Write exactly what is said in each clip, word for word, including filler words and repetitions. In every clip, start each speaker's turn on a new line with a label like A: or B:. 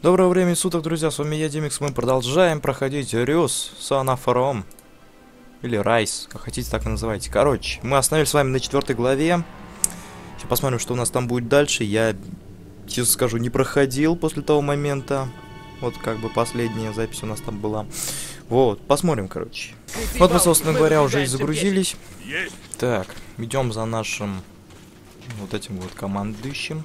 A: Доброго времени суток, друзья, с вами я, Димикс, мы продолжаем проходить Рюс Son of Rome. Или Райс, как хотите, так и называйте. Короче, мы остановились с вами на четвертой главе. Сейчас посмотрим, что у нас там будет дальше. Я, честно скажу, не проходил после того момента. Вот как бы последняя запись у нас там была. Вот, посмотрим, короче. Вот мы, собственно говоря, уже и загрузились. Так, идем за нашим вот этим вот командующим.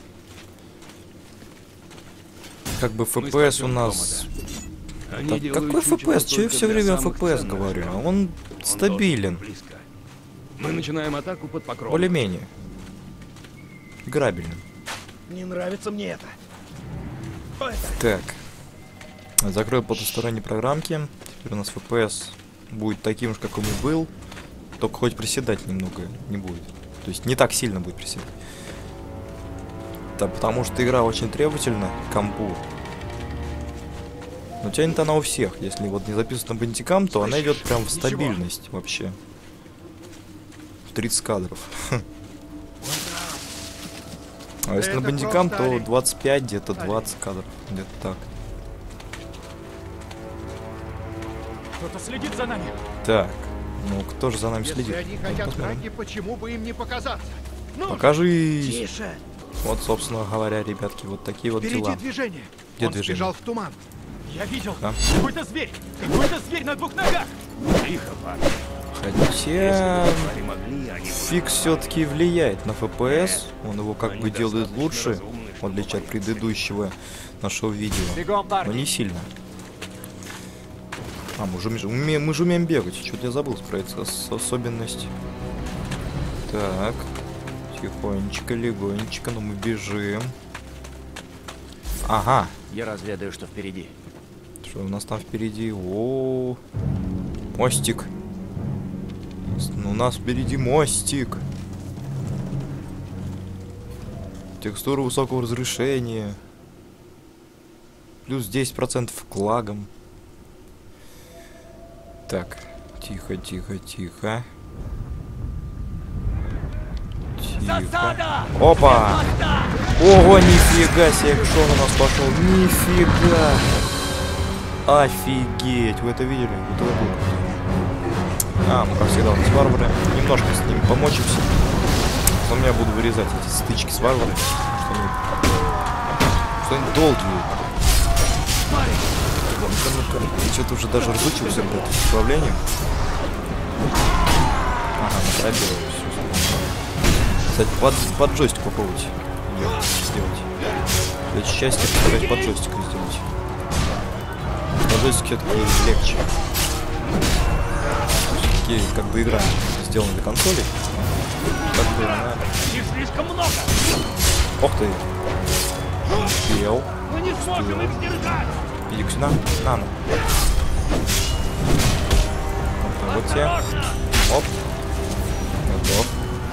A: Как бы эф пи эс у нас... Так, какой эф пи эс? Че я все время эф пи эс говорю? Он стабилен.
B: Мы начинаем атаку под покровом.
A: Более-менее. Играбельно.
C: Не нравится мне это.
A: Так. Закрою потусторонние программки. Теперь у нас эф пи эс будет таким же, как он и был. Только хоть приседать немного не будет. То есть не так сильно будет приседать. Да, потому что игра очень требовательна к компу. Но тянет она у всех. Если вот не записывать на бандикам, то она идет прям в стабильность вообще. тридцать кадров. А если на бандикам, то двадцать пять, где-то двадцать кадров. Где-то так.
C: Кто-то следит за нами.
A: Так. Ну, кто же за нами
C: Если
A: следит?
C: они хотят драки, почему бы им не показаться? Ну,
A: покажись!
C: Тише.
A: Вот, собственно говоря, ребятки, вот такие вот
C: Впереди
A: дела.
C: движение.
A: Где
C: Он
A: движение?
C: сбежал в туман.
D: Я видел.
A: Да?
D: Какой-то зверь. Какой-то зверь на двух ногах.
B: Тихо, парни.
A: Хотя...
B: Твари могли, они
A: Фиг все-таки влияет на эф пи эс. Он его как бы делает лучше, в отличие от предыдущего нашего видео.
D: Бегом,
A: Но
D: парни.
A: не сильно. А, мы же умеем, мы же умеем бегать. Что-то я забыл про эту особенность. Так. Тихонечко, легонечко, но мы бежим. Ага.
B: Я разведаю, что впереди.
A: Что у нас там впереди? О, мостик. У нас впереди мостик. Текстура высокого разрешения. Плюс десять процентов к лагам. Так, тихо, тихо, тихо. Тихо. Опа! Ого, нифига себе, экшон у нас пошел. Нифига! Офигеть! Вы это видели? Вот это было. А, мы как всегда у нас варвары. Немножко с ними помочимся. Потом я буду вырезать эти стычки с варварами. Что-нибудь что долгие. Я что-то уже даже разучился в этом управлении. Ага, на пробел. Кстати, под, под джойстик попробуйте ее сделать. Для счастья постараюсь под джойстиком сделать. На джойстике это легче. Все-таки как бы игра сделана для консоли. Как бы она...
D: Их слишком много.
A: Ох ты! Успел.
D: Мы не сможем их сдержать.
A: Иди сюда. На, на. Вот, вот тебе. Оп. Готов.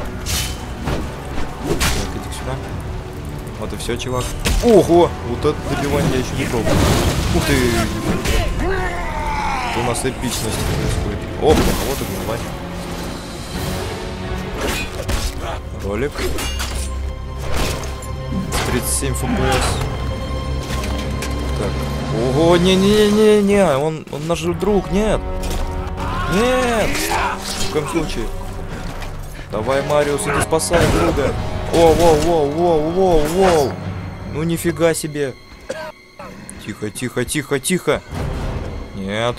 A: Так, иди сюда. Вот и все, чувак. Ого! Вот это добивание я еще не пробовал. Ух ты! Это у нас эпичность происходит. Оп, а вот и голова. Ролик. тридцать семь эф пи эс. Так. Ого, не-не-не-не, он, он наш друг, нет. Нет! Ни в коем случае. Давай, Мариус, иди спасай друга. Воу, воу, воу, воу, воу, воу. Ну нифига себе. Тихо, тихо, тихо, тихо. Нет.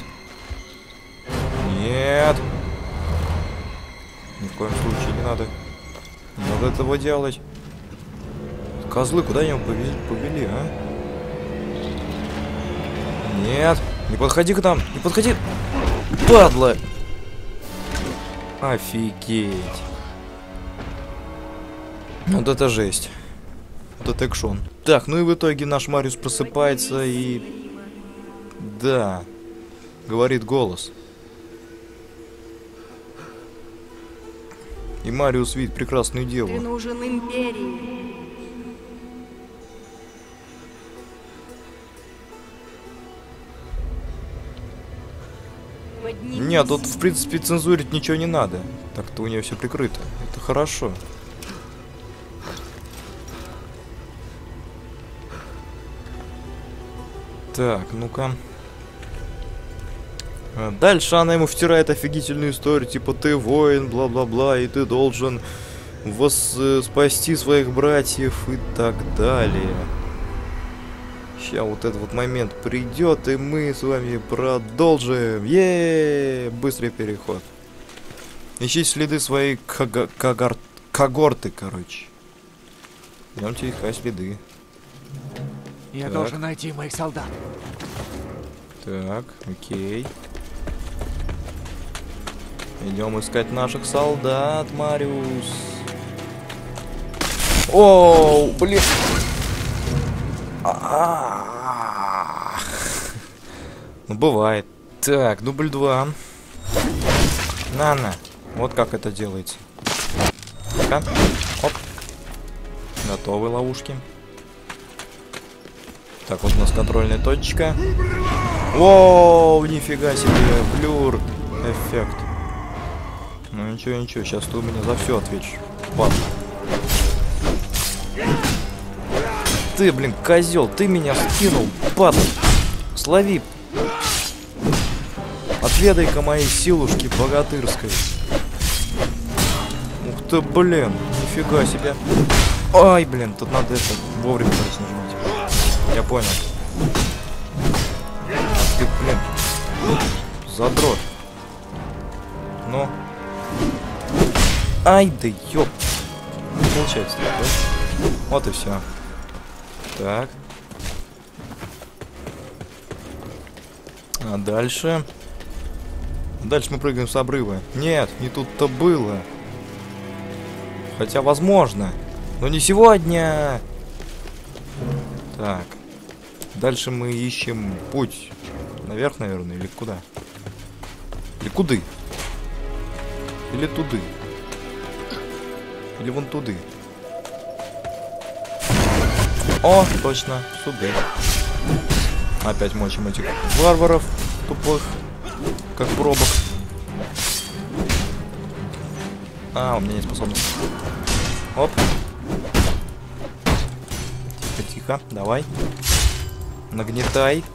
A: Нет. Ни в коем случае не надо. Не надо этого делать. Козлы, куда его повели, повели, а? Нет. Не подходи к нам. Не подходи. Падла. Офигеть. Вот это жесть. Вот это экшон. Так, ну и в итоге наш Мариус просыпается и... Да. Говорит голос. И Мариус видит прекрасную деву.
E: Ты нужен империи. Поднимись.
A: Нет, тут в принципе цензурить ничего не надо. Так-то у нее все прикрыто. Это хорошо. Так, ну-ка. Дальше она ему втирает офигительную историю, типа ты воин, бла-бла-бла, и ты должен вос э, спасти своих братьев и так далее. Сейчас вот этот вот момент придет, и мы с вами продолжим. Еее, быстрый переход. Ищи следы своей кого когор когорты, короче. Идемте искать следы.
C: Я
A: Так.
C: должен найти моих солдат.
A: Так, окей. Идем искать наших солдат, Мариус. Оу, блин. А-а-а. Ну, бывает. Так, дубль два. На-на. Вот как это делается. Так, оп. Готовы ловушки. Так, вот у нас контрольная точка. Воу, нифига себе, блюр эффект. Ну ничего, ничего, сейчас ты у меня за все ответишь. Ладно. Ты, блин, козел, ты меня скинул, падла. Слови. Отведай-ка моей силушки богатырской. Ух ты, блин, нифига себе. Ай, блин, тут надо это вовремя нажимать. Я понял. А ты, блин, задрот. Ну. Ай, да ёп. Не получается, да? Вот и все. Так. А дальше? Дальше мы прыгаем с обрыва. Нет, не тут-то было. Хотя, возможно. Но не сегодня. Так. Дальше мы ищем путь. Наверх, наверное, или куда? Или куды? Или туды? Или вон туды? О, точно, суды. Опять мочим этих варваров тупых, как пробок. А, у меня нет способности. Оп. Тихо, тихо, давай. Нагнетай.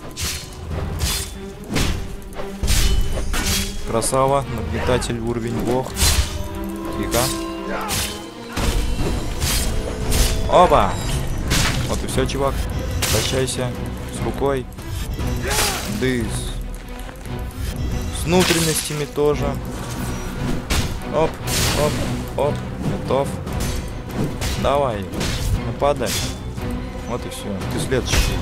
A: Красава, нагнетатель, уровень бог. Тихо. Опа! Вот и все, чувак. Прощайся. С рукой. Дыз. С внутренностями тоже. Оп, оп, оп. Готов. Давай. Нападай. Вот и все. Ты следующий.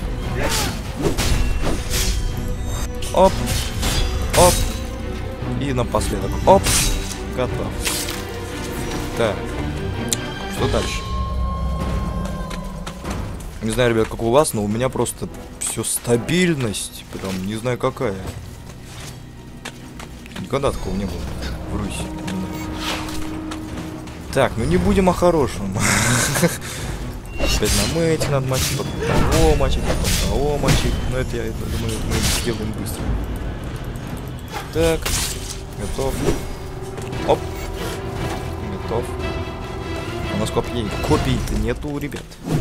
A: Оп. Оп. И напоследок. Оп. Готов. Так. Что дальше? Не знаю, ребят, как у вас, но у меня просто все стабильность. Прям не знаю какая. Никогда такого не было в Руси. Так, ну не будем о хорошем. Опять нам этих надо мочить, потом того мочить, потом того мочить. Но это, я думаю, мы сделаем быстро. Так, готов. Оп. Готов. У нас копий. Копий-то нету, ребят.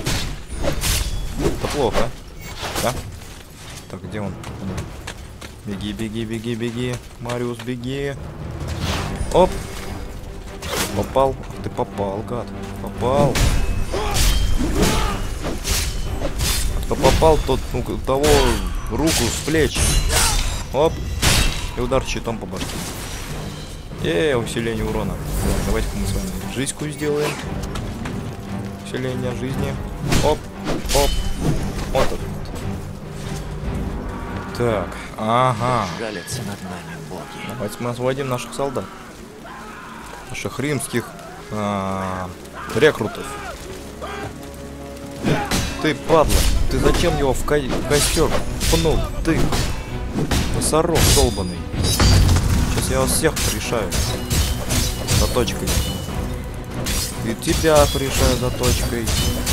A: Это плохо. Да? Так, где он? Беги, беги, беги, беги. Мариус, беги. Оп. Попал. Ты попал, гад. Попал. Кто попал, тот, ну, того руку с плеч. Оп. И удар щитом по башке. Э, усиление урона. Так, давайте-ка мы с вами жизньку сделаем. Усиление жизни. Оп. Оп. Вот это вот. Так, ага.
B: Жалятся над нами боги.
A: Давайте мы освободим наших солдат. Наших римских а, рекрутов. Ты, падла, ты зачем его в, ко в костер пнул? Ты, носорог долбаный. Сейчас я вас всех порешаю. Заточкой. И тебя порешаю заточкой.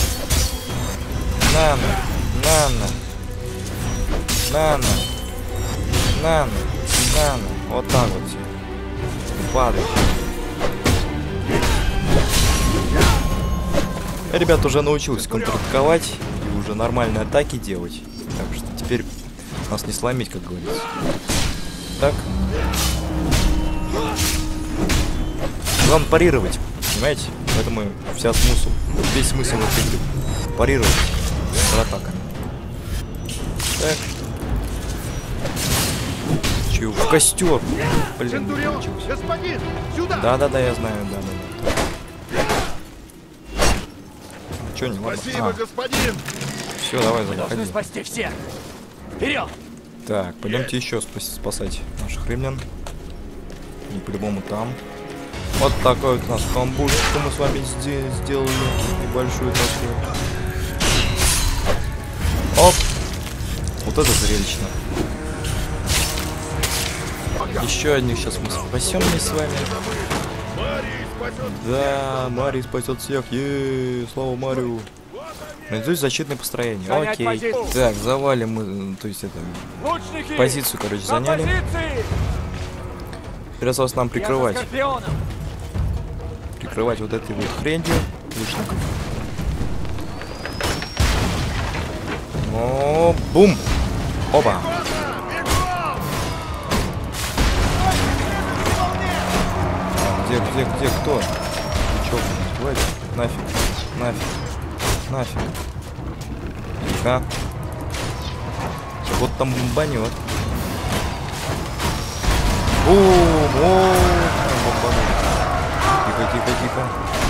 A: Нано, нано. Нано. Нано. Нано. Вот так вот все. Падай. Я, ребят, уже научился контратаковать и уже нормальные атаки делать. Так что теперь Нас не сломить, как говорится. Так. Главное парировать, понимаете? Поэтому вся смысл, весь смысл этой игры. Парировать атаками. Так. Че, в костер? Блин,
D: господин, сюда!
A: да-да-да, я знаю, да-да-да. Че, не ладно?
D: Спасибо,
A: А,
D: господин!
A: все, давай,
C: Мы должны
A: заходи.
C: спасти всех. Вперед!
A: Так, пойдемте еще спас- спасать наших римлян. Не по-любому там. Вот такой вот у нас камбушечку мы с вами здесь сделали. Небольшую такую. Оп! Вот это зрелищно. Еще одних сейчас мы спасем вместе с вами. Да, Марий спасет всех. Е, слава Марию. Найдусь защитное построение.
C: Занять
A: Окей.
C: позицию.
A: Так, завалим мы, то есть это,
C: Лучники!
A: позицию, короче,
C: На
A: заняли.
C: позиции!
A: Теперь осталось нам прикрывать.
C: Я за Скорпионом.
A: Прикрывать вот этой вот хренью лучников. О, бум! Опа! Где, где, где, кто? Чё, давайте, нафиг, нафиг, нафиг. Тихо. Вот там бомбанет. Бум! О, там бомбанет. Тихо, тихо, тихо.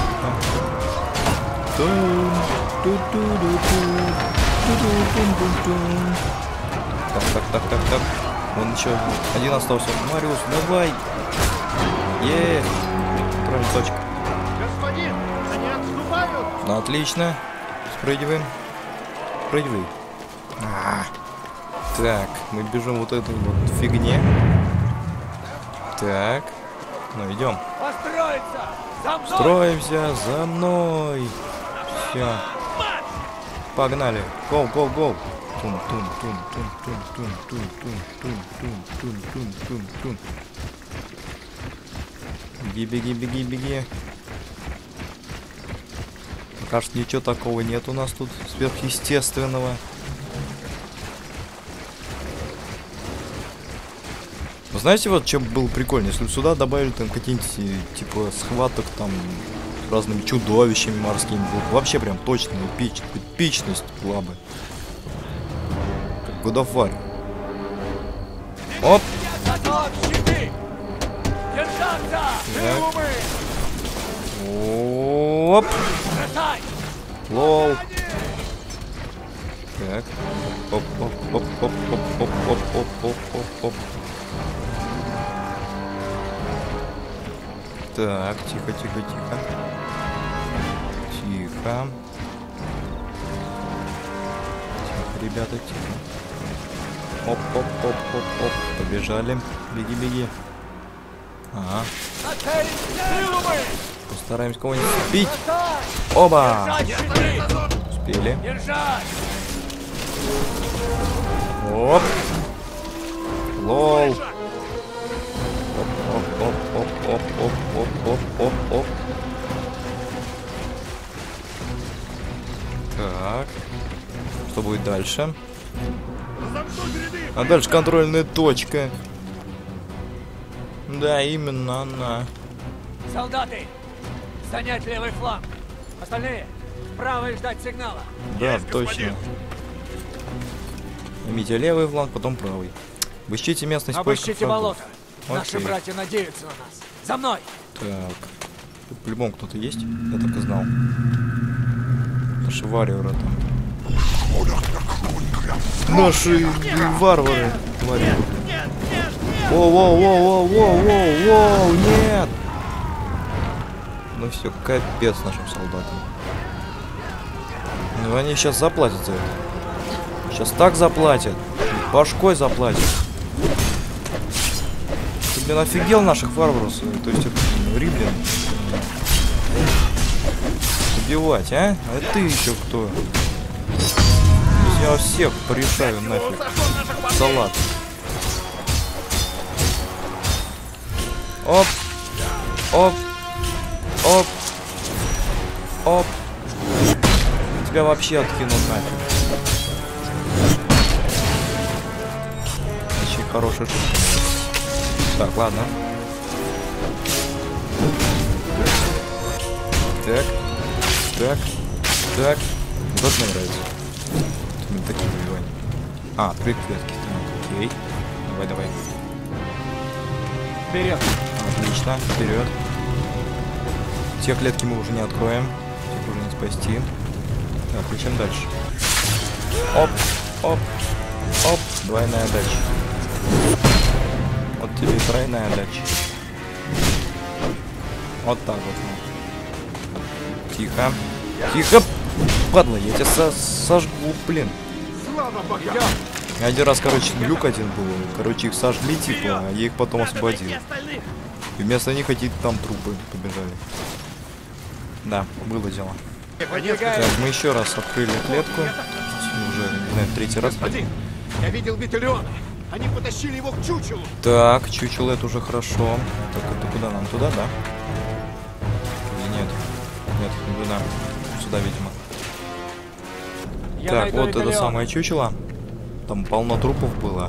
A: Тун, ту-ту-ду-ту, ту-ду-тун-тун-тун. Так, так, так, так, так. Вон еще один остался. Мариус, давай. Е, тройная точка.
D: Господин, они отступают!
A: Ну, отлично. Спрыгиваем. Спрыгивай. А, так, мы бежим вот этой вот фигне. Так. Ну, идем.
C: Построиться! За мной!
A: Строимся за мной. Все. Погнали. Гоу, гоу, гоу. Тун, тун, тун, тун, тун, тун, тун, тун, тун, тун, тун, тун, тун. Беги, беги, беги, беги. Пока что ничего такого нет у нас тут сверхъестественного. Вы знаете, вот чем было прикольно, если бы сюда добавили там какие-нибудь э, типа схваток там с разными чудовищами морскими, было бы вообще прям точно эпич, эпичность была бы. Как God of War. Оп!
C: Готов, щиты! Держаться! Трюмы!
A: Оп!
C: Бросай!
A: Лол. Так. Оп, оп, оп, оп, оп, оп, оп, оп, оп, оп, оп. Так, тихо, тихо, тихо. Тихо. Тихо, ребята, тихо. Оп, оп, оп, оп, оп. Побежали. Беги, беги. Ага.
C: Нацелить трюмы!
A: Постараемся кого-нибудь сбить.
C: Бросай!
A: Оба!
C: Держать щиты!
A: Успели.
C: Держать!
A: Оп. Лол. Оп, оп, оп, оп, оп, оп, оп, оп, оп, оп. Так. Что будет дальше? А дальше контрольная точка. Да, именно она.
C: Солдаты! Занять левый фланг! Остальные вправо и ждать сигнала!
A: Да, точно. Займите левый фланг, потом правый. Обыщите местность в поисках
C: Обыщите
A: врагов.
C: болото! Наши
A: Окей.
C: братья надеются на нас! За мной!
A: Так. Тут по-любому кто-то есть. Я так и знал. Наши варвары там. Наши варвары. Твари. Воу-воу-воу-воу-воу-воу-воу! Нет! Ну все, капец нашим солдатам. Ну они сейчас заплатят за это. Сейчас так заплатят. Башкой заплатят. Ты, блин, офигел наших варваров? То есть это ну, римлян. Убивать, а? А ты еще кто? Я всех порешаю нафиг. Салат. Оп. Оп. Оп. Оп. Тебя вообще откинут нафиг. хорошая шутка. Так, ладно. Так. Так. Так. Вот мне нравится. Вот такие воевания. А, открыть клетки. Так, окей. Давай, давай.
C: Вперед!
A: Отлично, вперед. Все клетки мы уже не откроем. Их уже не спасти. Так, включим дальше. Оп, оп, оп. Двойная дача. Вот тебе тройная дача. Вот так вот. Тихо. Тихо. Падла, я тебя со сожгу, блин.
D: Слава богам!
A: Я один раз, короче, глюк один был. Короче, их сожгли, типа, а я их потом освободил. И вместо них какие-то там трупы побежали. Да, было дело. Так, мы еще раз открыли клетку. Уже, не знаю, третий раз.
D: Господин, я видел Виталиона. Они потащили его к чучелу.
A: Так, чучело это уже хорошо. Так, это куда нам? Туда, да? Или нет? Нет, не туда. Сюда, видимо.
C: Я
A: так,
C: найду
A: вот это
C: Виталиона.
A: самое чучело. Там полно трупов было.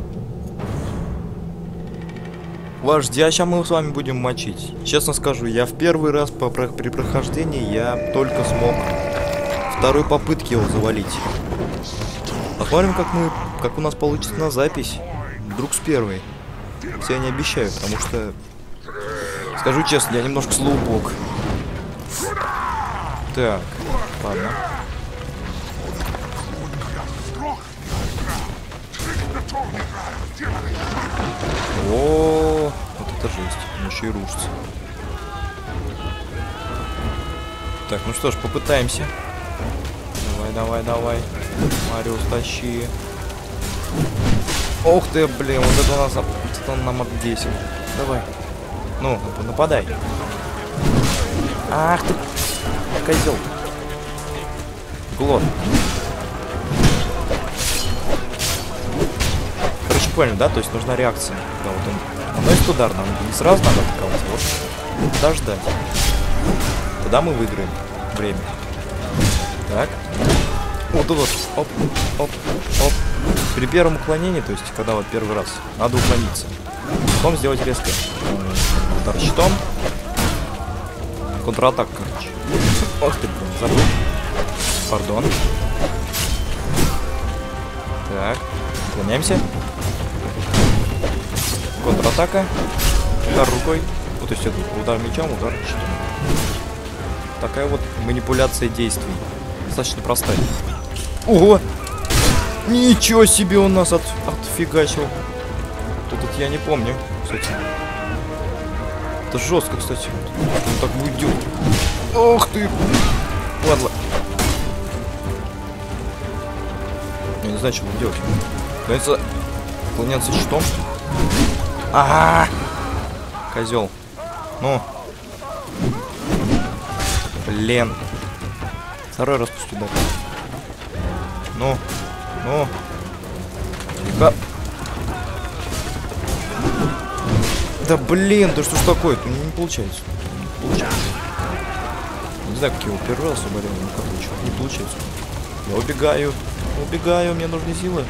A: Вождя сейчас мы с вами будем мочить. Честно скажу, я в первый раз по, про, при прохождении я только смог второй попытки его завалить. Посмотрим, как мы, как у нас получится на запись. Вдруг с первой. Я не обещаю, потому что, скажу честно, я немножко слоупок. Так, ладно. О, вот это жесть. Он еще и рушится. Так, ну что ж, попытаемся. Давай, давай, давай. Мариус, тащи. Ох ты, блин, вот это у нас об... это он нам обдесил. Давай. Ну, нападай. Ах ты, козел. Глот. Короче, понял, да? То есть нужна реакция. Да, вот он наносит удар, нам не сразу надо атаковать, вот. Подождать. Тогда мы выиграем время. Так. Вот тут вот. Оп, оп, оп. При первом уклонении, то есть, когда вот первый раз, надо уклониться. Потом сделать резко удар щитом. Контратак, короче. Ох ты, блин, забыл. Пардон. Так. Уклоняемся. Контратака. Удар рукой. Вот, то есть это удар мечом, удар щитом. Такая вот манипуляция действий. Достаточно простая. Ого! Ничего себе он нас от, отфигачил. Тут это я не помню, кстати. Это жестко, кстати. Он так будет делать. Ох ты! Ладно. Я не знаю, что буду делать. Кажется, уклоняться щитом, что ли? А-а-а! Козел. Ну. Блин. Второй раз пусть удар. Ну. Ну. Да. Да блин, да что ж такое-то? Не, не получается. Не получается. Не знаю, как я его первый раз уборил, но короче, не получается. Я убегаю. Убегаю, мне нужны силы.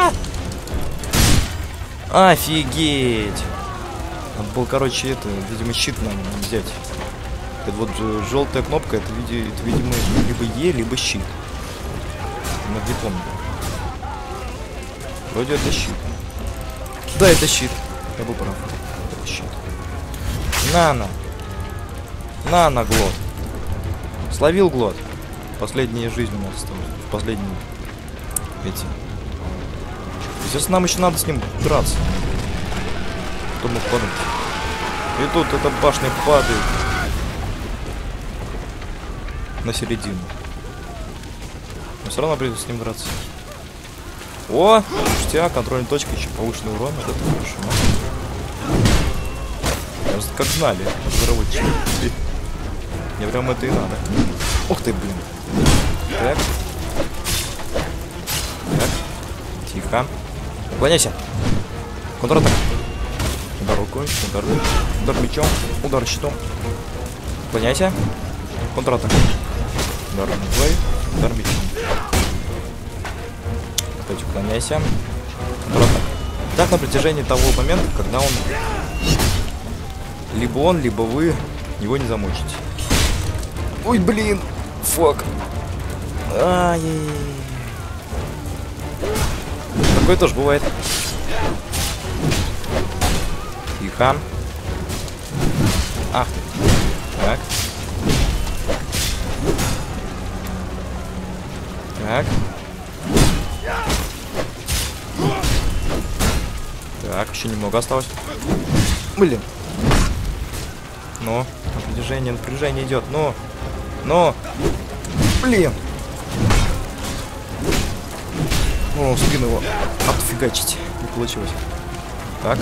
A: А-а-а! Офигеть! Надо было, короче, это, видимо, щит нам взять. Это вот желтая кнопка, это, это, видимо, либо Е, либо щит. Я не помню. Вроде это щит. Да, это щит. Я был прав. Это щит. На-на. На-на, глот. Словил глот. Последняя жизнь у нас осталась. Последние эти. Естественно, нам еще надо с ним драться. Кто мог подумать. И тут эта башня падает на середину. Но все равно придется с ним драться. О, пустя, контрольная точка, еще повышенный урон, вот это хорошо. Кажется, как знали, разработчики. Мне прям это и надо. Ух ты, блин. Так. Так. Тихо. Уклоняйся. Контратак. Удар рукой, удар, удар мечом, удар щитом. Уклоняйся. Контратак. Удар рукой, удар мечом. Опять уклоняйся. Контратак. Так на протяжении того момента, когда он... Либо он, либо вы его не замочите. Ой, блин! Фак! Ай-яй-яй. Такое тоже бывает. Тихо. Ах ты. Так. Так. Так, еще немного осталось. Блин. Ну, напряжение, напряжение идет. Ну, ну. Блин. О, в спину его отфигачить. Не получилось. Так.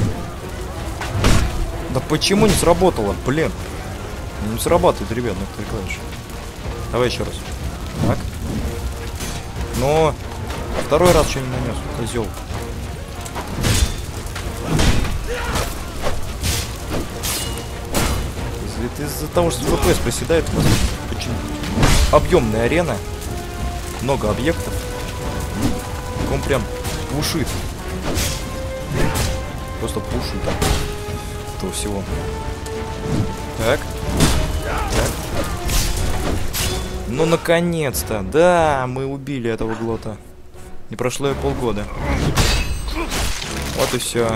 A: Да почему не сработало? Блин. Не срабатывает, ребят, на этой клавише. Давай еще раз. Так. Но второй раз что не нанес, козел. Это из-за того, что эф пи эс проседает, у нас очень объемная арена, много объектов. Он прям пушит. Просто пушит так. Этого всего. Так. Так. Ну, наконец-то. Да, мы убили этого глота. Не прошло и полгода. Вот и все.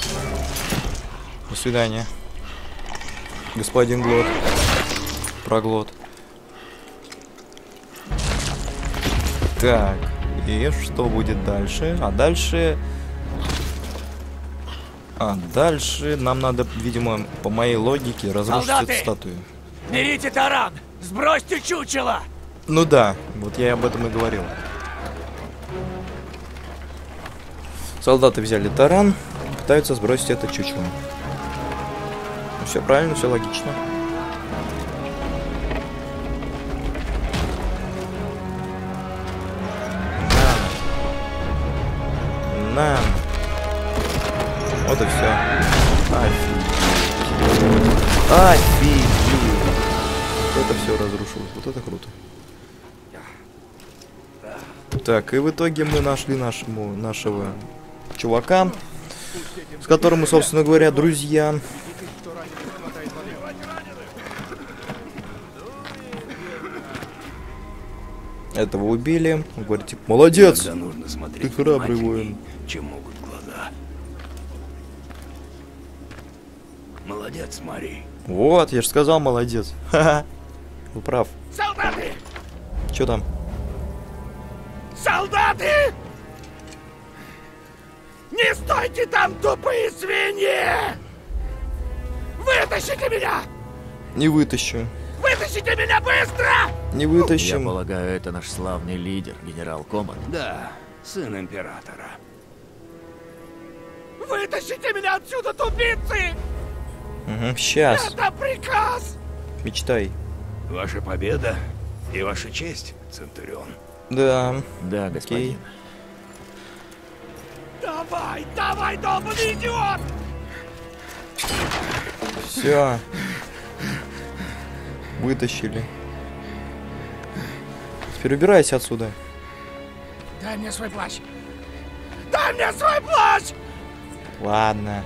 A: До свидания. Господин Глот. Проглот. Так. И что будет дальше? А дальше... А дальше нам надо, видимо, по моей логике, разрушить
C: Солдаты!
A: эту статую.
C: Берите таран! Сбросьте чучело!
A: Ну да, вот я об этом и говорил. Солдаты взяли таран, пытаются сбросить это чучело. Ну, все правильно, все логично. На. На. Вот и все. Офигеть. Офигеть. Вот это все разрушилось. Вот это круто. Так, и в итоге мы нашли нашему, нашего чувака, с которым мы, собственно говоря, друзья. Этого убили. Он говорит, типа, молодец! Ты храбрый воин.
E: Чем могут глаза. Молодец, Мари.
A: Вот, я же сказал, молодец. Ха-ха. Вы прав.
C: Солдаты!
A: Че там?
C: Солдаты! Не стойте там, тупые свиньи! Вытащите меня!
A: Не вытащу.
C: Вытащите меня быстро!
A: Не
B: Я
A: вытащим.
B: полагаю, это наш славный лидер, генерал Коман.
E: Да, сын императора.
C: Вытащите меня отсюда, тупицы!
A: Угу, сейчас.
C: Это приказ!
A: Мечтай.
E: Ваша победа и ваша честь, Центурион.
A: Да.
B: Да, господин.
C: Давай, давай, долбаный идиот!
A: Все. Вытащили. Теперь убирайся отсюда.
C: Дай мне свой плащ! Дай мне свой плащ!
A: Ладно.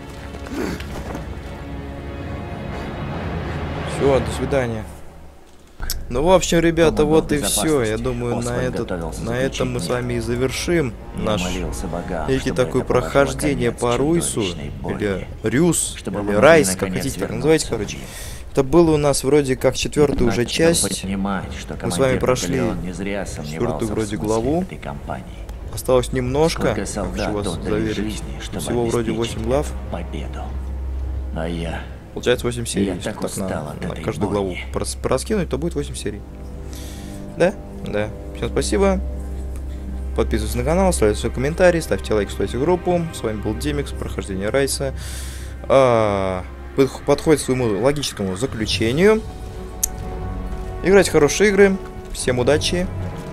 A: Все, до свидания. Ну, в общем, ребята,
B: Командор
A: вот и все. Я
B: безопасности.
A: думаю, на,
B: Освальд
A: этот,
B: готовился
A: на этом мы
B: заключить
A: с вами и завершим
B: Я
A: наш
B: молился богам,
A: некий
B: чтобы
A: такое
B: это положило
A: прохождение
B: конец
A: по Руйсу,
B: чудовищной боли.
A: или Рюс,
B: Чтобы мы
A: или
B: могли,
A: Райс, как
B: наконец,
A: хотите, так
B: вернуться
A: называйте,
B: в
A: короче.
B: мир.
A: Это было у нас вроде как четвертая уже
B: Однако, чтобы
A: часть.
B: понимать, что
A: Мы с вами
B: командир
A: прошли
B: батальона не зря сомневался
A: четвертую
B: в
A: вроде
B: смысле
A: главу.
B: этой кампании.
A: Осталось немножко,
B: Сколько солдат
A: хочу вас
B: отдали
A: заверить.
B: жизни, чтобы
A: Всего вроде
B: обеспечить
A: восемь глав.
B: победу. А я...
A: Получается восемь серий.
B: Я
A: Если
B: так
A: так
B: устал
A: на,
B: от
A: на
B: этой
A: каждую главу
B: бойни.
A: прос- пораскинуть, то будет восемь серий. Да? Да. Всем спасибо. Подписывайтесь на канал, ставьте свои комментарии, ставьте лайк, ставьте группу. С вами был Демикс, прохождение Райса. А, подходит к своему логическому заключению. Играйте в хорошие игры. Всем удачи.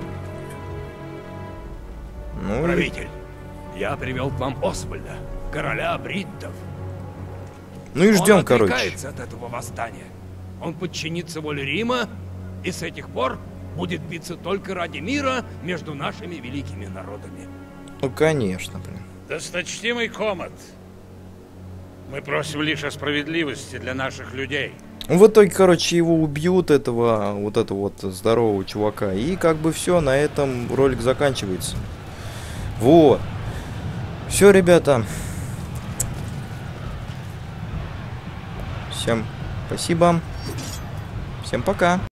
A: Ну, и-
E: Правитель, я привел к вам Освальда, короля бриттов.
A: ну и ждем,
E: Он
A: короче.
E: отрекается от этого восстания. Он подчинится воле Рима и с этих пор будет биться только ради мира между нашими великими народами.
A: Ну, конечно, блин.
E: Досточтимый Комат, мы просим лишь о справедливости для наших людей.
A: В итоге, короче, его убьют, этого, вот этого вот здорового чувака. И как бы все, на этом ролик заканчивается. Вот. Все, ребята. Всем спасибо. Всем пока.